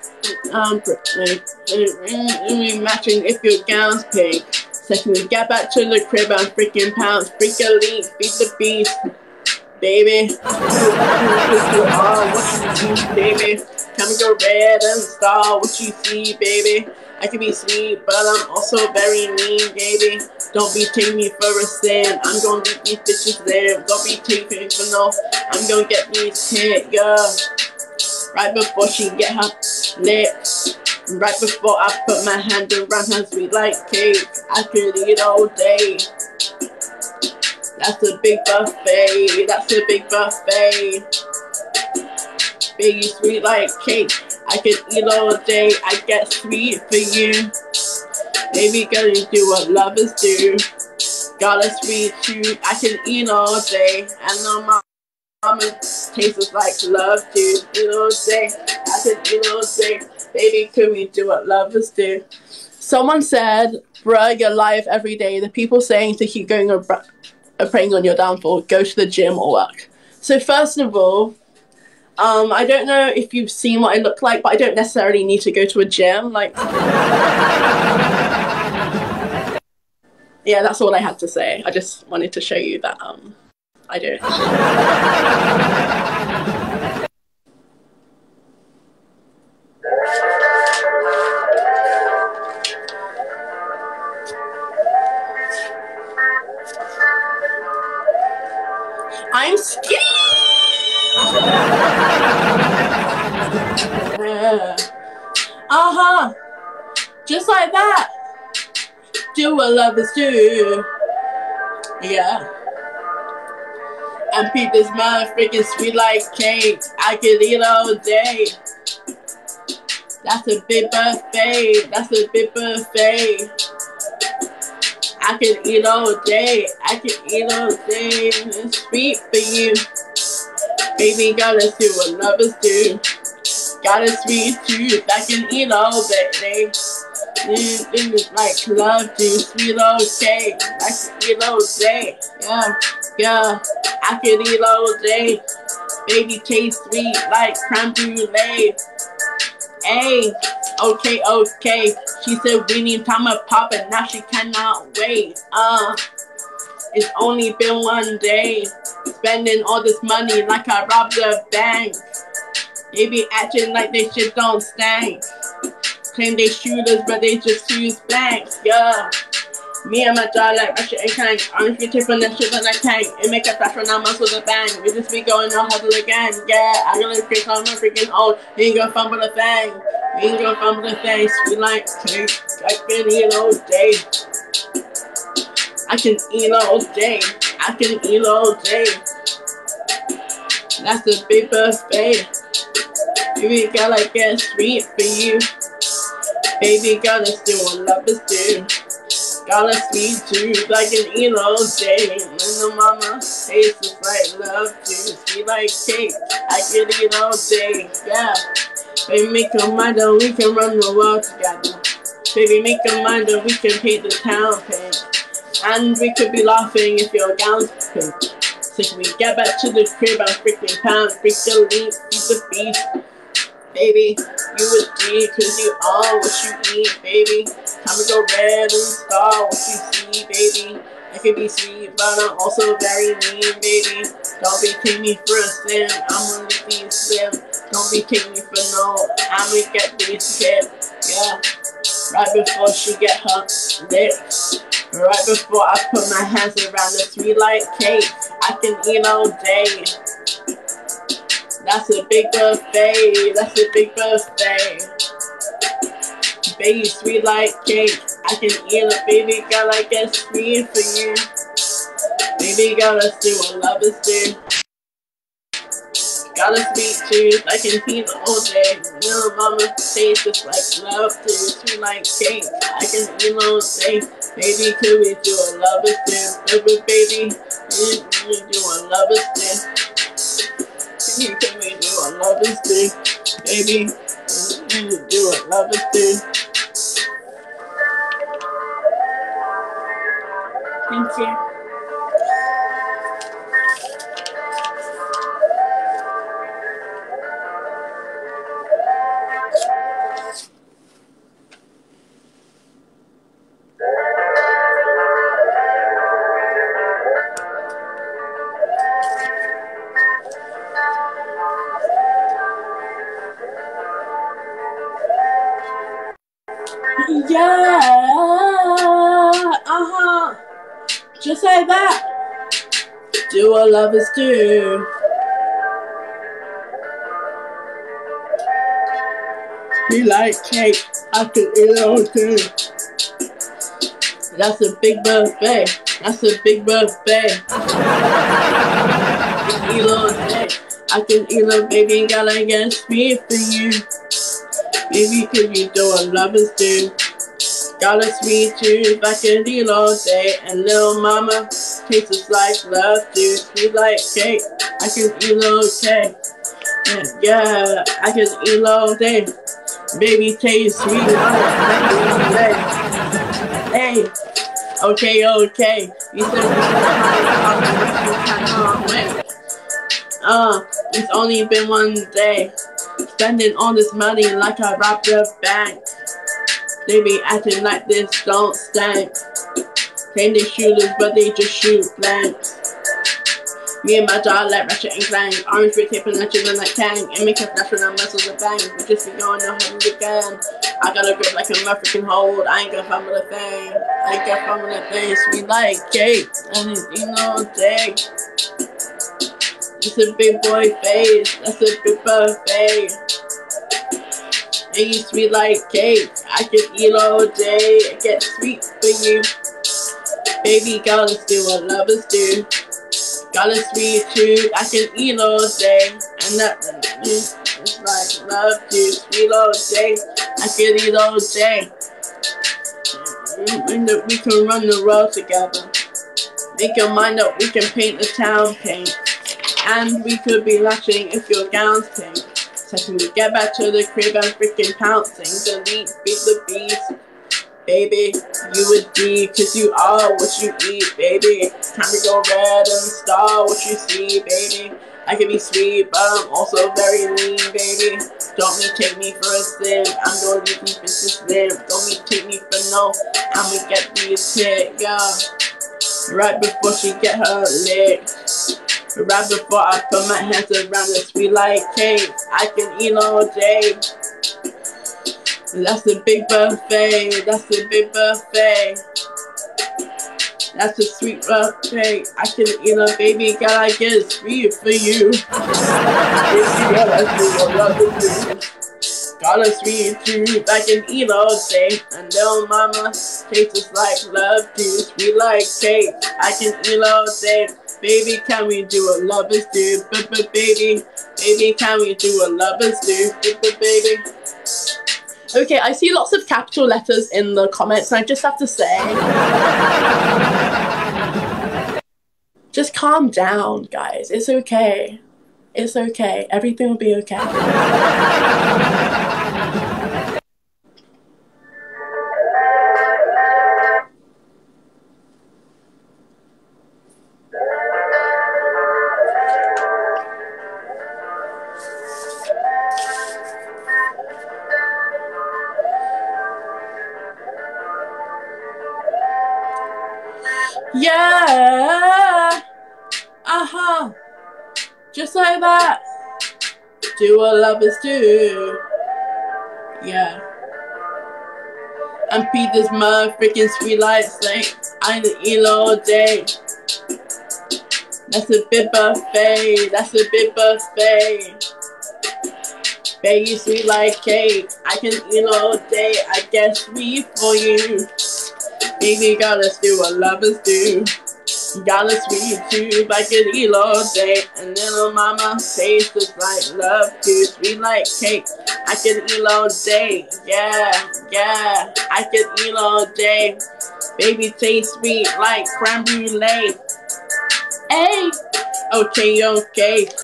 matching if your gown's pink. Second, we get back to the crib and freaking pounce, freaking leap, beat the beast, baby. What you see, baby? Come go red and star, what you see, baby? I can be sweet, but I'm also very mean, baby. Don't be taking me for a sin. I'm gonna get these bitches there. Don't be taking for no. I'm gonna get these hit, girl. Right before she get her lips. Right before I put my hand around her sweet like cake, I could eat all day. That's a big buffet, that's a big buffet. Baby, sweet like cake, I could eat all day, I get sweet for you. Baby, gotta do what lovers do. Got a sweet tooth, I can eat all day. And no tastes like love do. You know what I'm saying? I said, you know what I'm saying? Baby, could we do what lovers do? Someone said, bruh, you're live every day. The people saying to keep going are preying on your downfall. Go to the gym or work. So first of all, I don't know if you've seen what I look like, but I don't necessarily need to go to a gym. Like, yeah, that's all I had to say. I just wanted to show you that I don't. I'm skinny. Just like that. Do what lovers do. Yeah. And beat this motherfucking sweet like cake. I could eat all day. That's a big buffet. That's a big buffet. I could eat all day. I could eat all day. It's sweet for you. Baby, gotta do what lovers do. Got a sweet tooth. I can eat all day. Things like love do. Sweet old cake. I can eat all day. Yeah, yeah. I could eat all day. Baby, taste sweet like creme brulee. Hey, okay, okay. She said we need time to pop it. Now she cannot wait. It's only been one day. Spending all this money like I robbed a bank. They be acting like they shit don't stank. Claim they shooters, but they just use banks. Yeah. Me and my jaw like I shit ain't kind. I'm just tipping that shit on that tank. It make a flash when I'm with a bang. We just be going on hustle again. Yeah, I gotta freak on my freaking old. We ain't gonna fumble the thing. We ain't gonna fumble the thing. Sweet like cake. I can eat all day. I can eat all day. I can eat all day. That's a big buffet. Baby, gotta get sweet for you. Baby, gotta do what lovers do. Got a sweet tooth, I can eat all day. And the mama tastes just like love too. Sweet like cake, I can eat all day. Yeah. Baby, make a mind that we can run the world together. Baby, make a mind that we can paint the town pink. And we could be laughing if your gown's pink. So can we get back to the crib and freaking pound, freak the leaf, eat the beef. Baby, you would be, cause you are what you eat, baby. Time to go red and star what you see, baby. I could be sweet, but I'm also very mean, baby. Don't be taking me for a slim, I'm gonna be slim. Don't be taking me for no, I'ma get this hit, yeah. Right before she get her lips. Right before I put my hands around the sweet like cake. I can eat all day. That's a big buffet. That's a big buffet. Baby, sweet like cake. I can eat it, baby. Gotta get sweet for you. Baby, gotta do what lovers do. Got a sweet tooth. I can eat all day. Little mama tastes just like love too. Sweet like cake. I can eat all day. Baby, could we do what lovers do? Baby, could we do what lovers do? Baby, can we do what lovers do? Baby, can we do what lovers do? Thank you. Yeah, just like that. Do what lovers do. You like cake, I can eat it all too. That's a big buffet. That's a big buffet. I can eat all day. I can eat it, baby, gotta get sweet for you. Baby, could you do what lovers do? Got a sweet tooth, I can eat all day. And little mama tastes like love too. Sweet like cake, I can eat all day. Yeah, I can eat all day. Baby taste sweet, I can eat all day. Hey, okay. You said it's only been one day. Spending all this money like I robbed the bank. They be acting like this don't stank. Claim they shooters, but they just shoot blanks. Me and my dog like Ratchet and Clank. Orange red tape and lunches like Kang. And make a flash when I muscles a bang. We just be going to hold it again. I got a grip like a African hold. I ain't gonna fumble a thing. I ain't gonna fumble a thing. Sweet like cake. And it's eating all day. It's a big boy face. That's a big buffet. And you sweet like cake. I can eat all day. I get sweet for you. Baby girl, let's do what lovers do. Got a sweet tooth, I can eat all day. And that is like love you. Sweet all day, I can eat all day. And that we can run the world together. Make your mind up, we can paint the town pink. And we could be latching if your gown's pink. So can we get back to the crib and freaking pouncing? Delete, beat the beast. Baby, you would be, cause you are what you eat, baby. Time to go red and star what you see, baby. I can be sweet, but I'm also very lean, baby. Don't me take me for a sim, I'm gonna leave you bitches slim. Don't me take me for no, I'm gonna get these hit, yeah. Right before she get her lick. Right before I put my hands around the sweet like cake. I can eat all day. That's a big buffet, that's a big buffet. That's a sweet buffet. I can eat a baby, gotta get it sweet for you. Got a sweet tooth, I can eat all day. And little mama tastes like love too. Sweet like cake, I can eat all day. Baby, can we do what lovers do? Baby, can we do what lovers do? Baby. Okay, I see lots of capital letters in the comments, and I just have to say, just calm down, guys. It's okay. It's okay. Everything will be okay. Yeah, just like that. Do what lovers do. Yeah. And beat this mother freaking sweet like snake. I need to eat all day. That's a big buffet. That's a big buffet. Baby, sweet like cake. I can eat all day. I get sweet for you. Baby, gotta do what lovers do. Got a sweet tooth, I can eat all day. And little mama tastes like love too. Sweet like cake, I can eat all day. Yeah, I can eat all day. Baby tastes sweet like creme brulee. Hey, okay.